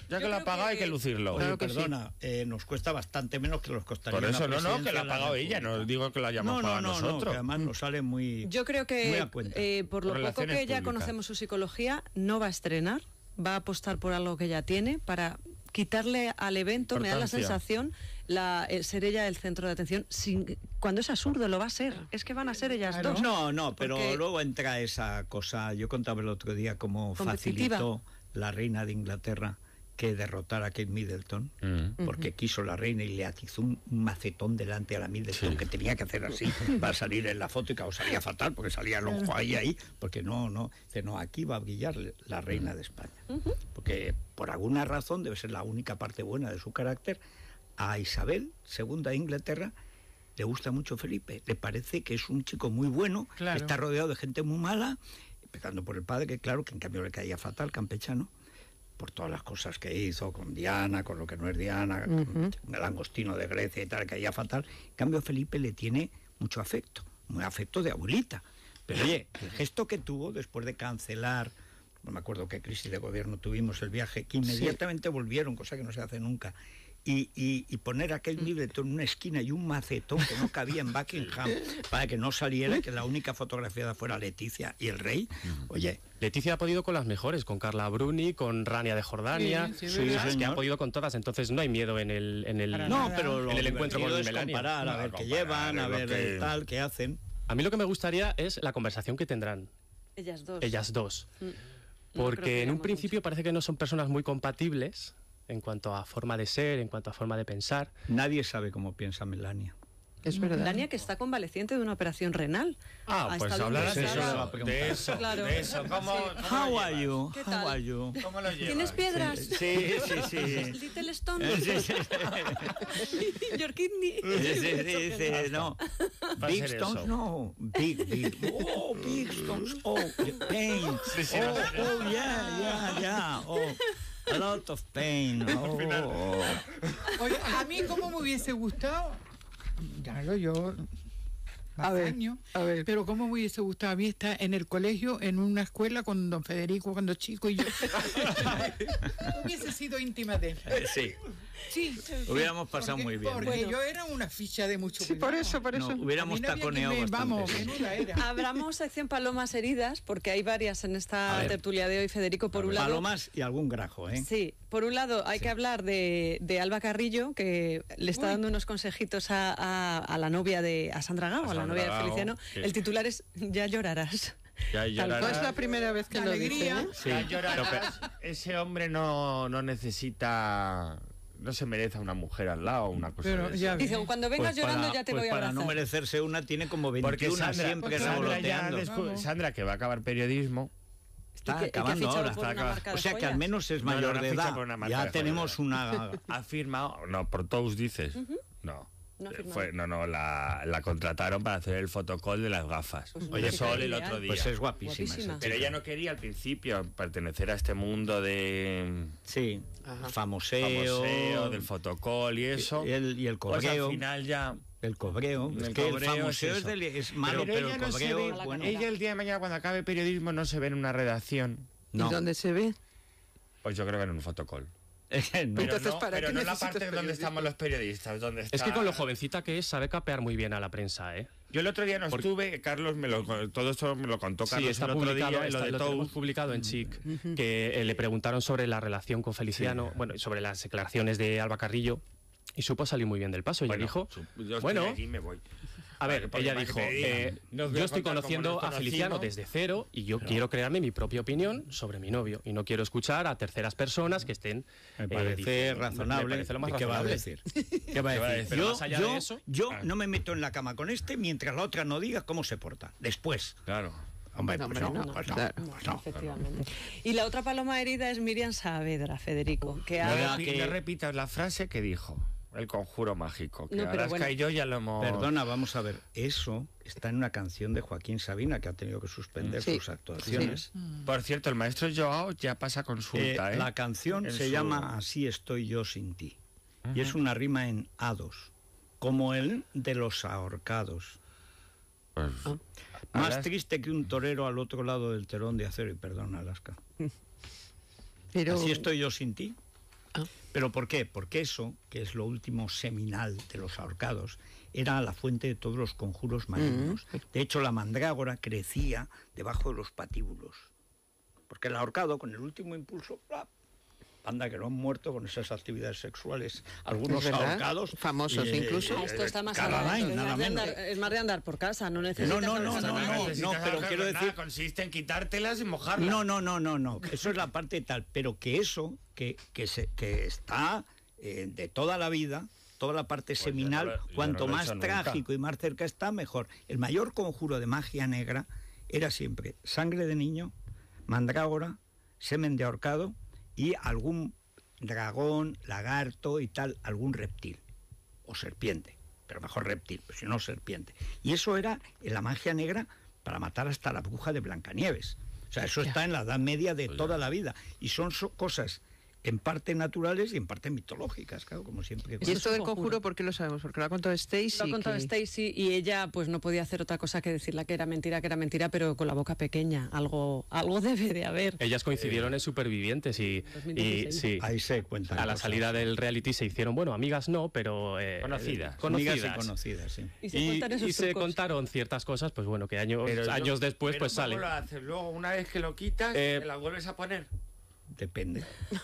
Ya que Yo lo ha creo pagado que- hay que lucirlo. Oye, Claro que sí. perdona, nos cuesta bastante menos que los costaría Por eso una no, que presidencia lo ha de la pagado ella, República. no digo que lo hayamos pagado No, nosotros. que además nos sale muy... Yo creo Muy que a cuenta. por lo Por poco relaciones que ya públicas. conocemos su psicología, no va a estrenar, va a apostar por algo que ya tiene para quitarle al evento, me da la Importancia. sensación, ser ella el centro de atención, cuando es absurdo lo va a ser, es que van a ser ellas Claro. dos. No, pero Porque- luego entra esa cosa. Yo contaba el otro día cómo Competitiva. facilitó la reina de Inglaterra que derrotara a Kate Middleton, porque quiso la reina y le atizó un macetón delante a la Middleton que tenía que hacer así para salir en la foto y claro, salía fatal porque salía el ojo ahí, porque dice, no, aquí va a brillar la reina de España. Porque por alguna razón, debe ser la única parte buena de su carácter, a Isabel II de Inglaterra le gusta mucho Felipe, le parece que es un chico muy bueno, Claro. que está rodeado de gente muy mala, empezando por el padre, que claro, que en cambio le caía fatal, campechano, por todas las cosas que hizo con Diana, con lo que no es Diana, con el langostino de Grecia y tal, que caía fatal. En cambio Felipe le tiene mucho afecto, muy afecto de abuelita. Pero oye, el gesto que tuvo después de cancelar, no me acuerdo qué crisis de gobierno tuvimos, el viaje, que inmediatamente volvieron, cosa que no se hace nunca, y poner a Kate Middleton en una esquina y un macetón que no cabía en Buckingham para que no saliera y que la única fotografiada fuera Leticia y el rey. Oye, Leticia ha podido con las mejores, con Carla Bruni, con Rania de Jordania, Sí, sí, ¿sabes? Que señor. ha podido con todas, entonces no hay miedo en el Para no, nada. pero lo En el encuentro con divertido es Melania. comparar, a No, ver qué comparar, llevan, a es lo ver que- tal, qué hacen. A mí lo que me gustaría es la conversación que tendrán Ellas dos. ellas dos. No creo Porque que en un digamos principio parece que no son personas muy compatibles en cuanto a forma de ser, en cuanto a forma de pensar. Nadie sabe cómo piensa Melania. Es verdad. Melania, que está convaleciente de una operación renal. Ah, Ha pues estado hablarás de ingresada. eso, de eso, Claro. de eso. ¿Cómo How are you? ¿Qué How tal? are you? ¿Cómo lo llevas? ¿Tienes piedras? Sí, sí. Little Stone. Sí, sí. Your kidney. Sí, no. Va a Big ser stones, eso. no. Big. Oh, big stones. Oh, pain. Sí, sí, va a ser eso. Oh, yeah. Oh, a lot of pain. Oh. Oye, a mí cómo me hubiese gustado, claro, yo más A ver, años, a ver. pero cómo me hubiese gustado a mí estar en el colegio, en una escuela con don Federico cuando chico y yo. Hubiese sido íntima de él. Sí. Sí. Hubiéramos pasado Porque- muy bien. Porque Bueno. yo era una ficha de mucho Sí, por cuidado. eso, por No, eso. hubiéramos A mí no había taconeado que me- bastante. Vamos, menuda era. Abramos sección palomas heridas, porque hay varias en A esta ver. tertulia de hoy, Federico, por un lado. Palomas y algún grajo, ¿eh? Sí, por un lado hay que hablar de Alba Carrillo, que le está dando unos consejitos a la novia a Sandra Gao, a la Sandra novia de Gao, Feliciano. sí. El titular es Ya llorarás. Ya No llorarás. es la primera vez que lo dice. Alegría. ¿eh? Sí. Ya llorarás. Ese hombre no necesita... No se merece a una mujer al lado, una cosa Pero de ya esas. ves. Dice, cuando vengas Pues llorando para- ya te pues voy a para abrazar. no merecerse una tiene como 21 Porque Sandra, siempre Sandra ya revoloteando. Sandra, que va a acabar periodismo, Está Y que ha acabando fichado ahora. por una marca de O sea que joyas. al menos es No, mayor no de ficha edad. por una marca Ya de tenemos joyas. una... ha firmado... No, por todos dices. No. No ha firmado. La contrataron para hacer el fotocall de las gafas. Pues Oye, música Sol el ideal. otro día. Pues es guapísima. Guapísima. esa Pero chica. ella no quería al principio pertenecer a este mundo de Sí, Ajá. famoseo, famoseo, del fotocall y eso. y el Pues cobreo. al final ya... El cobreo. El Es que el cobreo famoseo es es, eso. es malo, pero, ella el no se cobreo ve- es bueno. ella el día de mañana cuando acabe periodismo no se ve en una redacción. No. ¿Y dónde se ve? Pues yo creo que en un fotocall. No. Pero Entonces, no, ¿para pero qué no en la necesitas parte donde periodistas? estamos los periodistas, donde está... Es que con lo jovencita que es, sabe capear muy bien a la prensa, ¿eh? Yo el otro día no estuve, Carlos todo esto me lo contó Carlos Sí, está el otro publicado, día, lo de lo tenemos Tous. publicado en Chic, que le preguntaron sobre la relación con Feliciano, bueno, y sobre las declaraciones de Alba Carrillo, y supo salir muy bien del paso. Ella Bueno, dijo, yo estoy bueno, allí y me voy. a ver, Porque ella para que dijo, te digan, no os voy a yo estoy contar cómo conociendo nos a Feliciano conocimos. desde cero y yo quiero crearme mi propia opinión sobre mi novio y no quiero escuchar a terceras personas que estén... Me parece diciendo- razonable. me parece lo más ¿Y qué va a razonable. decir? ¿Qué va a decir? Pero más allá de eso- yo no me meto en la cama con este mientras la otra no diga cómo se porta. Después. Claro. Hombre, No, pues hombre, no, no, pues no, claro. pues no. Efectivamente. Y la otra paloma herida es Miriam Saavedra, Federico, que No, ha... no, que- No repitas la frase que dijo, el conjuro mágico, que No, pero Alaska bueno. y yo ya lo hemos... Perdona, vamos a ver. Eso está en una canción de Joaquín Sabina que ha tenido que suspender Sí. sus actuaciones. Por cierto, el maestro Joao ya pasa consulta, ¿eh? La canción En se su- llama Así estoy yo sin ti. Y es una rima en A2, como el de los ahorcados. Pues, Más Alaska- triste que un torero al otro lado del telón de acero. Y perdona, Alaska. Pero Así estoy yo sin ti. ¿Pero por qué? Porque eso, que es lo último seminal de los ahorcados, era la fuente de todos los conjuros malignos. De hecho, la mandrágora crecía debajo de los patíbulos. Porque el ahorcado, con el último impulso, ¡plap! Anda, que no han muerto con esas actividades sexuales. Algunos ahorcados. Famosos incluso. Esto está más Caroline, nada menos. Es más de andar por casa, no necesitas... No, pero quiero decir... Consiste en quitártelas y mojarlas. No. Eso es la parte tal. Pero que eso, que está de toda la vida, toda la parte seminal, cuanto más trágico y más cerca está, mejor. El mayor conjuro de magia negra era siempre sangre de niño, mandrágora, semen de ahorcado y algún dragón, lagarto y tal, algún reptil o serpiente, pero mejor reptil, pues si no serpiente. Y eso era en la magia negra para matar hasta la bruja de Blancanieves. O sea, eso está en la Edad Media de toda la vida. Y son cosas en parte naturales y en parte mitológicas, claro, como siempre. ¿Y esto del conjuro por qué lo sabemos? Porque lo ha contado Stacy. Lo ha contado Stacy y ella pues no podía hacer otra cosa que decirle que era mentira, pero con la boca pequeña. Algo debe de haber. Ellas coincidieron en Supervivientes y sí, ahí se cuentan a la cosas. salida del reality se hicieron, bueno, amigas no, pero Conocidas. Amigas y conocidas, sí. Y se cuentan esos se trucos. contaron ciertas cosas, pues bueno, que años después pero pues ¿cómo salen. lo haces? Luego, una vez que lo quitas, ¿te la vuelves a poner? Depende.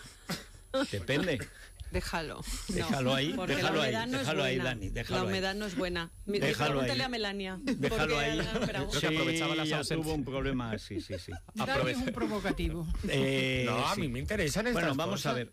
Depende. Déjalo. Déjalo ahí, Porque déjalo la ahí, humedad no es déjalo ahí, buena. Dani, déjalo La ahí. humedad no es buena. Déjalo Pregúntale ahí. a Melania. Déjalo porque ahí. pero- Creo que aprovechaba las ya ausencias. tuvo un problema, sí. Dani es un provocativo. No, a Sí. mí me interesan estas Bueno, vamos cosas. a ver.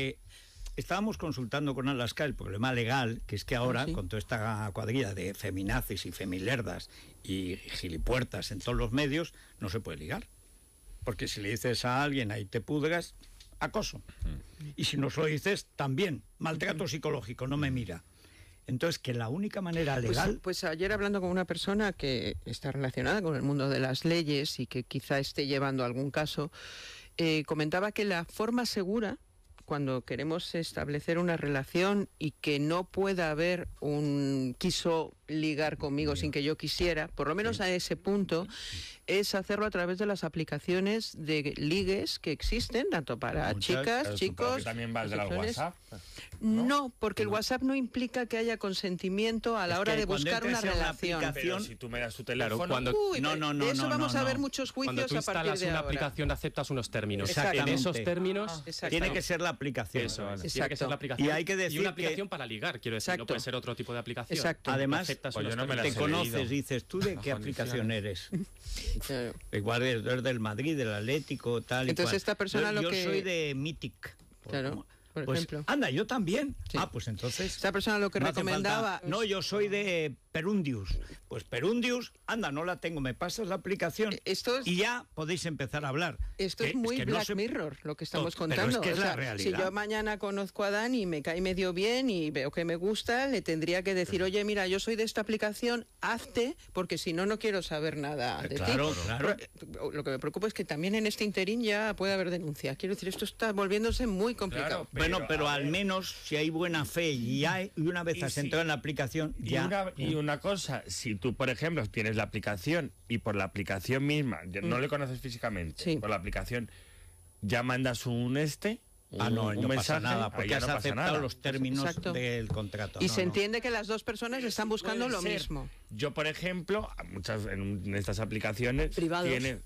Estábamos consultando con Alaska el problema legal, que es que ahora, con toda esta cuadrilla de feminazis y femilerdas y gilipuertas en todos los medios, no se puede ligar. Porque si le dices a alguien, ahí te pudras, acoso. Y si no se lo dices, también, maltrato psicológico, no me mira. Entonces, que la única manera legal... Pues ayer hablando con una persona que está relacionada con el mundo de las leyes y que quizá esté llevando algún caso, comentaba que la forma segura, cuando queremos establecer una relación y que no pueda haber un quiso ligar conmigo sin que yo quisiera, por lo menos a ese punto, es hacerlo a través de las aplicaciones de ligues que existen, tanto para Muchas, chicas, Pero supongo chicos... que también vas de la homosexuales. WhatsApp. No, porque el WhatsApp no implica que haya consentimiento a la Es hora que de cuando buscar una entres en la relación. aplicación- Pero si tú me das tu teléfono... cuando- Uy, No, de eso vamos a ver no. muchos Cuando juicios tú a partir instalas de una ahora. aplicación aceptas unos términos. En Exactamente. esos términos Tiene que ser la aplicación. eso es, tiene que Exacto. ser la aplicación. Y hay que decir una aplicación que- para ligar, quiero decir, no Exacto. puede ser otro tipo de aplicación. Exacto. Además, Aceptas pues unos yo no me la Te he conoces, leído. dices, ¿tú de qué Las aplicación condiciones. eres? Claro. Igual eres del Madrid, del Atlético, tal y Entonces, cual. esta persona yo lo que- soy de Mythic. Claro, por Pues, ejemplo. anda, yo también. Sí. Pues entonces... Esta persona lo que no hace recomendaba... falta- No, yo soy de Perundius. Pues Perundius, anda, no la tengo, me pasas la aplicación Esto es- y ya podéis empezar a hablar. Esto es Que- muy que no Black se- Mirror, lo que estamos Pero contando. es que es O la sea, realidad. si yo mañana conozco a Dani y me cae medio bien y veo que me gusta, le tendría que decir, oye, mira, yo soy de esta aplicación, hazte, porque si no, no quiero saber nada de Claro, ti. claro. Pero, lo que me preocupa es que también en este interín ya puede haber denuncia. Quiero decir, esto está volviéndose muy complicado. Claro, Bueno, pero a al ver. menos si hay buena fe y una vez Y has si- entrado en la aplicación, Y ya... una cosa, si tú, por ejemplo, tienes la aplicación y por la aplicación misma, no le conoces físicamente, Sí. por la aplicación ya mandas un Ah, no, un no mensaje, pasa nada, ahí porque ya has no pasa aceptado nada. los términos Exacto. del contrato. Y No, se no. entiende que las dos personas están buscando Puede lo ser. mismo. Yo, por ejemplo, en estas aplicaciones Privados.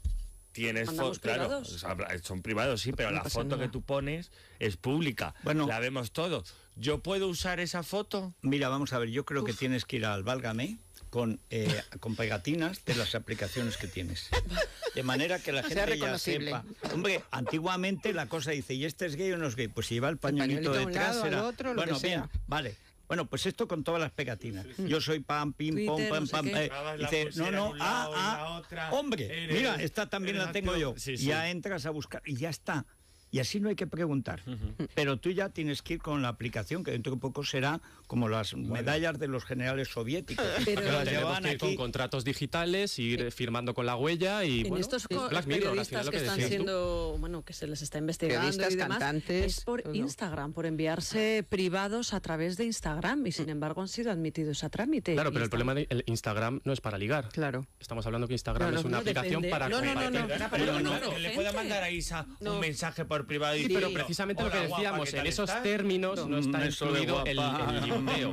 tienes ¿Mandamos claro, privados? son privados, sí, pero No la pasa foto nada. que tú pones es pública. Bueno. La vemos todos. ¿Yo puedo usar esa foto? Mira, vamos a ver, yo creo que tienes que ir al Válgame con pegatinas de las aplicaciones que tienes. De manera que la Sea gente ya reconocible. sepa. Hombre, antiguamente la cosa dice, ¿y este es gay o no es gay? Pues si lleva el pañuelito pañuelito a un detrás, lado, al era... otro, lo bueno, que bien, sea. vale. Bueno, pues esto con todas las pegatinas. Yo soy pam, pim, pom, Twitter, pam, no sé pam. qué. Grabas la Dice, pulsera no, en un lado, en la otra, hombre, eres- mira, esta también eres la tengo yo. actor. Sí, sí. Ya entras a buscar y ya está. Y así no hay que preguntar. Pero tú ya tienes que ir con la aplicación, que dentro de poco será como las medallas de los generales soviéticos. Pero- que las Tenemos llevaban que ir con aquí. contratos digitales, ir firmando con la huella y En bueno, estos es Black Mirror, al periodistas final lo que están decías tú. siendo, bueno, que se les está investigando Periodistas, y demás, cantantes, es por todo. Instagram, por enviarse privados a través de Instagram y sin embargo han sido admitidos a trámite. Claro, Y pero el están- problema de Instagram no es para ligar. Claro. Estamos hablando que Instagram No, es una no, aplicación depende. para No, no, no, compartir. no. Perdona, pero no, que le pueda gente. mandar a Isa No. un mensaje por sector privado Sí, dice, pero precisamente lo que "Hola, guapa, decíamos, ¿qué en tal esos estás?". términos no está Eso de incluido el guapa. gimneo.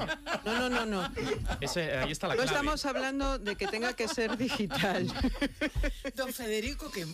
No. Ahí está la No clave. estamos hablando de que tenga que ser digital. Don Federico, que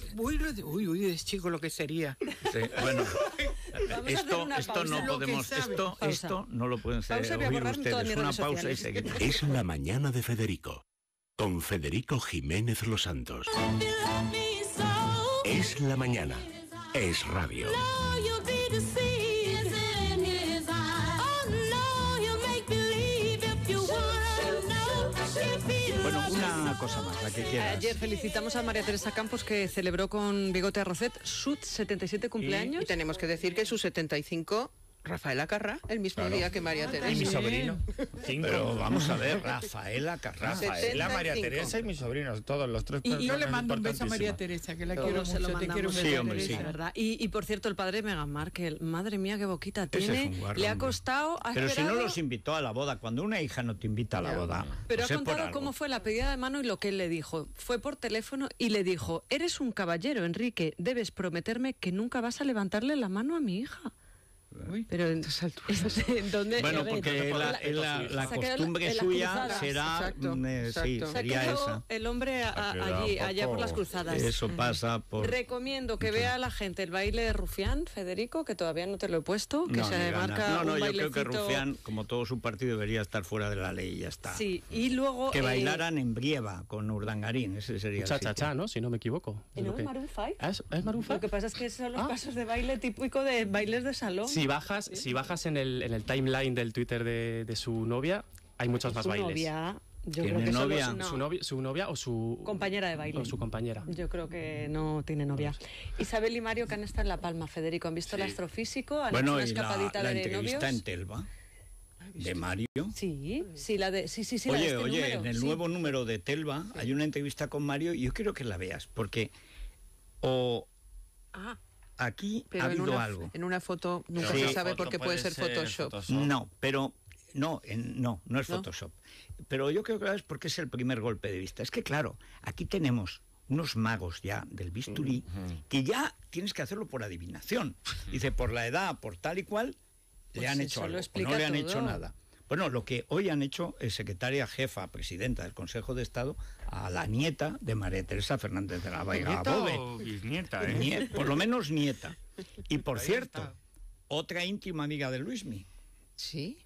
uy, es chico lo que sería. Sí, bueno, Vamos a hacer una esto pausa. no Lo que podemos, sabe. esto no lo pueden Pausa, voy a oír borrar todas ustedes. mis Una redes pausa y sociales. seguimos. Es la mañana de Federico, con Federico Jiménez Los Santos. You love me so. Es la mañana. Es radio. Oh, you'll be deceived. In his eyes. Oh, no, he'll make believe if you wanna know. If he Bueno, loves una you cosa más, la que quieras. Ayer felicitamos a María Teresa Campos, que celebró con Bigote Arrocet su 77 cumpleaños. Y tenemos que decir que sus 75, Rafaela Carrá, el mismo día que María Teresa. Y mi sobrino. 5. Pero vamos a ver, Rafaela Carrá. Rafaela, María 75. Teresa y mis sobrinos, todos los tres. Y yo le personas mando un beso a María importantísimas. Teresa, que la Todos quiero se lo mucho. Te quiero mandamos. mucho, Sí, hombre, Teresa. sí. De verdad. Y por cierto, el padre Meghan Markle, madre mía, qué boquita Ese es tiene. un guarro, Le ha hombre. costado. Ha Pero si no esperado, los invitó a la boda, cuando una hija no te invita a la boda, Pero pues ha es por contado algo. cómo fue la pedida de mano y lo que él le dijo. Fue por teléfono y le dijo: eres un caballero, Enrique, debes prometerme que nunca vas a levantarle la mano a mi hija. Uy. Pero ¿en dónde? Bueno, a ver, porque la Se ha quedado costumbre en las suya cruzadas. será, Exacto, sí, exacto. Se ha sería quedado esa. el hombre quedado allí, un allá por poco- las cruzadas. Eso pasa por... Recomiendo que vea a la gente el baile de Rufián, Federico, que todavía no te lo he puesto, que No, se ni ganas. marca no, un yo creo que bailecito. Rufián, como todo su partido, debería estar fuera de la ley y ya está. Sí, y luego... Que bailaran en Brieva con Urdangarín, ese sería el Cha-cha-cha, sitio. ¿no? Si no me equivoco. ¿Y no es Maroon 5? ¿Es Maroon 5? Lo que pasa es que son los Ah. pasos de baile típico de bailes de salón. Si bajas en el timeline del Twitter de su novia, hay muchos más Su bailes. novia, yo ¿Tiene creo que solo novia? Su novia o su compañera de baile. o su compañera. Yo creo que no tiene novia. Isabel y Mario, que han estado en La Palma, Federico, ¿han visto el astrofísico? ¿Han hecho Bueno, una y escapadita la de entrevista novios? en Telva, de Mario. Sí, la de la de Oye, este número, en el sí. nuevo número de Telva hay una entrevista con Mario y yo quiero que la veas, porque o Ah, aquí Pero ha en habido una, algo. en una foto nunca Sí. se sabe por qué puede ser Photoshop. No, pero no es ¿No? Photoshop. Pero yo creo que es porque es el primer golpe de vista. Es que claro, aquí tenemos unos magos ya del bisturí que ya tienes que hacerlo por adivinación. Dice, por la edad, por tal y cual, Pues le han eso hecho lo algo, o explica no le han todo. hecho nada. Bueno, lo que hoy han hecho es secretaria jefa, presidenta del Consejo de Estado, a la nieta de María Teresa Fernández de la Vega ¿Nieta Bove. o bisnieta, eh? Por lo menos nieta. Y por Ahí cierto, está. otra íntima amiga de Luismi. Sí.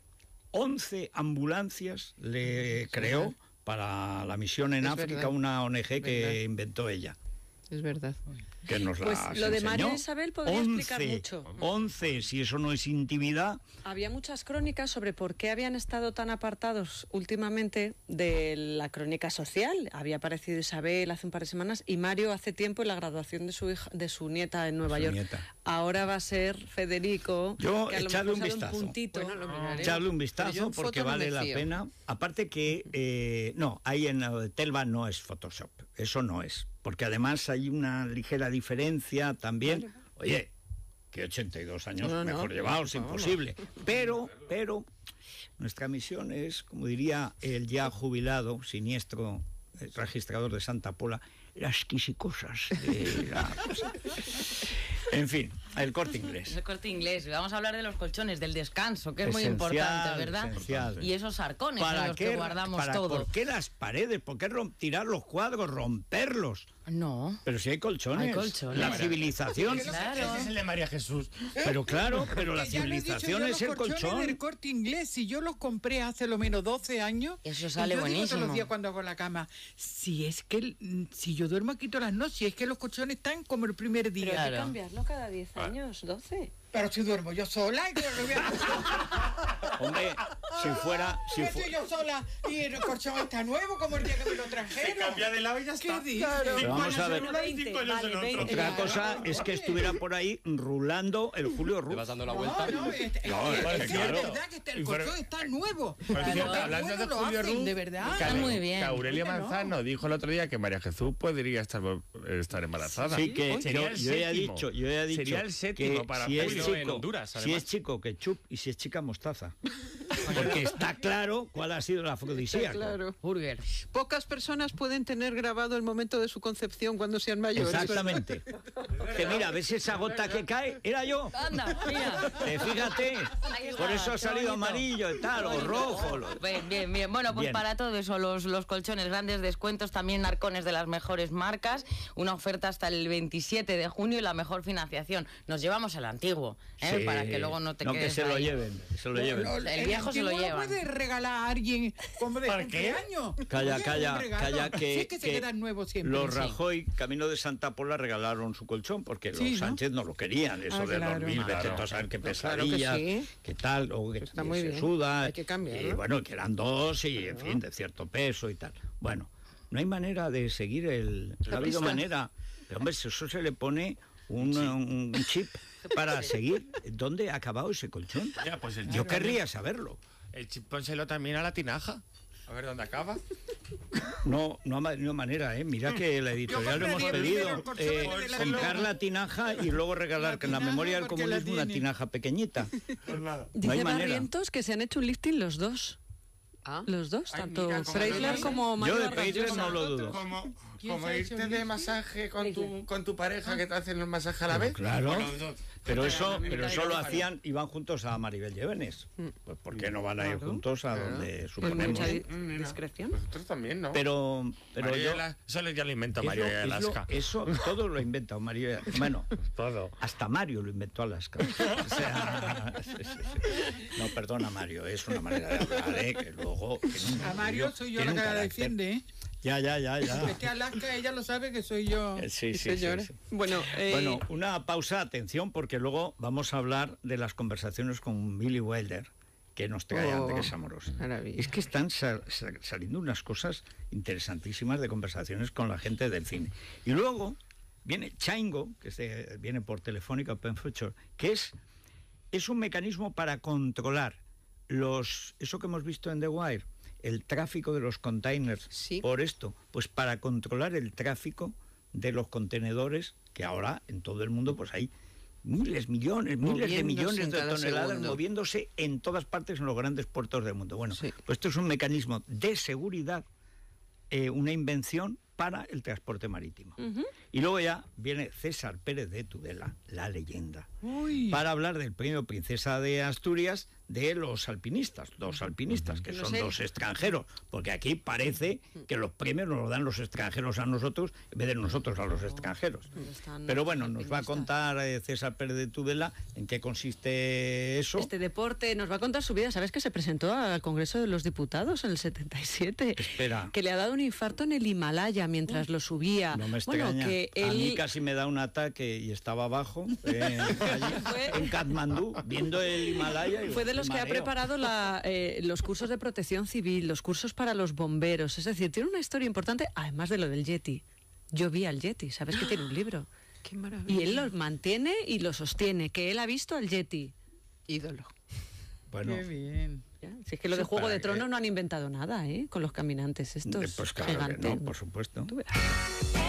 11 ambulancias le creó para la misión en Es África, verdad. una ONG que Verdad. inventó ella, Es verdad. que nos Pues las lo de enseñó. Mario e Isabel podría explicar mucho. 11, si eso no es intimidad. había muchas crónicas sobre por qué habían estado tan apartados últimamente de la crónica social. Había aparecido Isabel hace un par de semanas y Mario hace tiempo en la graduación de su hija, de su nieta en Nueva Su York. nieta. Ahora va a ser Federico. Yo, que a lo echadle mejor un sale vistazo. puntito. Bueno, lo miraré. Echarle un Pero yo vistazo en porque foto no vale me la fío. pena. Aparte que, no, ahí en Telva no es Photoshop, eso no es. Porque además hay una ligera diferencia también. Oye, que 82 años No, mejor llevados, imposible. Pero, nuestra misión es, como diría el ya jubilado, siniestro registrador de Santa Pola, las quisicosas de la cosa. En fin, el Corte Inglés. El Corte Inglés. Vamos a hablar de los colchones, del descanso, que es muy Esencial, importante, ¿verdad? esencial. Y esos arcones en los que guardamos todo. ¿Por qué las paredes? ¿Por qué tirar los cuadros, romperlos? No. Pero si hay colchones. Hay colchones. La civilización. Claro. Ese es el de María Jesús. Pero claro, pero la Que ya lo he dicho civilización yo, es el los colchones colchón. del Corte Inglés, si yo los compré hace lo menos 12 años. Eso sale y yo digo todos buenísimo. los días cuando hago la cama, si es que si yo duermo aquí todas las noches, si es que los colchones están como el primer Pero día. hay que Claro. cambiarlo cada 10 años, 12. Pero si duermo yo sola, y yo lo voy a... Hombre, si fuera. Si Estoy fu- yo sola y el colchón está nuevo como el día que me lo trajeron. de lado y ya ¿Qué dices? Pero vamos a ver. 20, vale, 20. Otra cosa es que estuviera por ahí rulando el Julio Le Ruz. vas dando la No, vuelta. no, es que claro. de verdad que el colchón está nuevo. Por cierto, Qué hablando bueno de lo Julio hacen, Ruz, de verdad. que Está muy bien. que Aurelio Bueno. Manzano dijo el otro día que María Jesús podría estar embarazada. Sí, que Sería el yo ya he séptimo. dicho Sería el séptimo que para si es Julio chico, en Honduras, si además. es chico ketchup y si es chica mostaza. Porque está claro cuál ha sido la afrodisíaco. Claro. Burger. Pocas personas pueden tener grabado el momento de su concepción cuando sean mayores. Exactamente. que mira, ¿ves esa gota que cae? Era yo. Anda, mira. Fíjate, Ahí por está, eso ha qué salido bonito. amarillo y tal, o rojo. Bien. Bueno, pues Bien. para todo eso, los colchones, grandes descuentos, también arcones de las mejores marcas, una oferta hasta el 27 de junio y la mejor financiación. Nos llevamos el antiguo, Sí. para que luego no te No, quedes que se lo ahí. lleven, se lo lleven. El viejo se lo antiguo lleva. puede regalar a alguien como de ¿Para qué? cumpleaños. Calla, Oye, calla, un regalo. calla, Sí, que, es que se quedan nuevos siempre. los Sí. Rajoy, camino de Santa Pola, regalaron su colchón, porque Sí, los ¿no? Sánchez no lo querían, eso Ah, de claro. dormir, vete Claro. tú a saber qué Claro que pesadillas, sí. qué tal, o que Está muy se bien. suda, Hay que cambiarlo. y bueno, que eran dos, y en fin, de cierto peso y tal. Bueno, no hay manera de seguir no ha habido manera. Pero, hombre, eso se le pone un chip para seguir. ¿Dónde ha acabado ese colchón? Ya, pues el Yo chip querría saberlo. El chip pónselo también a la tinaja. A ver dónde acaba. No ha manera, ¿eh? Mira que la editorial Yo le hemos compraría pedido primero el colchón de la comprar Lola. la tinaja y luego regalar, La que en la tinaja memoria del porque la comunismo una tiene. tinaja pequeñita. Pues nada. No hay Dice manera. Barrientos que se han hecho un lifting los dos. Ah. Los dos, Ay, tanto mira, cómo Freisler lo como Yo Mario de Vargas Freisler Llosa. no lo dudo. Como se ha irte hecho de el masaje con tu pareja que te hacen el masaje a la vez. Claro. O los dos. Pero eso lo Vale. hacían, iban juntos a Maribel Llevenes. Pues ¿por qué no van a ir juntos a donde Con suponemos? mucha Nena, discreción. Vosotros también, ¿no? Pero yo... Eso ya lo invento es Mario lo- de es lo- Alaska. eso todo lo ha inventado Mario. Bueno, Todo. hasta Mario lo inventó Alaska. O sea, sí. No, perdona, Mario, es una manera de hablar, que luego... A Mario soy yo la que la defiende, ¿eh? Ya. Es que Alaska, ella lo sabe que soy yo. Sí, señora. sí. Bueno, Bueno, una pausa, atención, porque luego vamos a hablar de las conversaciones con Billy Wilder, que nos trae Oh, Andrés Amorós. maravilla. Es que están saliendo unas cosas interesantísimas de conversaciones con la gente del cine. Y luego viene Chaingo, que viene por Telefónica Open Future, que es un mecanismo para controlar eso que hemos visto en The Wire, el tráfico de los containers. Sí. Por esto, pues para controlar el tráfico de los contenedores, que ahora en todo el mundo pues hay miles de Moviéndose millones en de cada toneladas segundo. moviéndose en todas partes en los grandes puertos del mundo. Bueno, Sí. pues esto es un mecanismo de seguridad, una invención para el transporte marítimo. Y luego ya viene César Pérez de Tudela, la leyenda, Uy. para hablar del premio Princesa de Asturias de los alpinistas, dos alpinistas, que No son sé. dos extranjeros, porque aquí parece que los premios nos los dan los extranjeros a nosotros en vez de nosotros a los extranjeros. están Pero los bueno, nos va a alpinistas. contar César Pérez de Tudela en qué consiste eso. Este deporte nos va a contar su vida. ¿Sabes que se presentó al Congreso de los Diputados en el 77? Espera. Que le ha dado un infarto en el Himalaya mientras lo subía. No me Bueno, extraña. que A mí él... casi me da un ataque y estaba abajo, allí, Fue- en Katmandú, viendo el Himalaya. Y Fue de los que ha mareo. preparado los cursos de protección civil, los cursos para los bomberos. Es decir, tiene una historia importante, además de lo del Yeti. Yo vi al Yeti, ¿sabes que tiene un libro? Qué maravilla. Y él lo mantiene y lo sostiene, que él ha visto al Yeti. Ídolo. Bueno, Qué bien. ¿Ya? Si es que lo de Sí, Juego para de Tronos que- no han inventado nada, ¿eh? Con los caminantes estos pues claro que gigantes. no, por supuesto. Tú verás.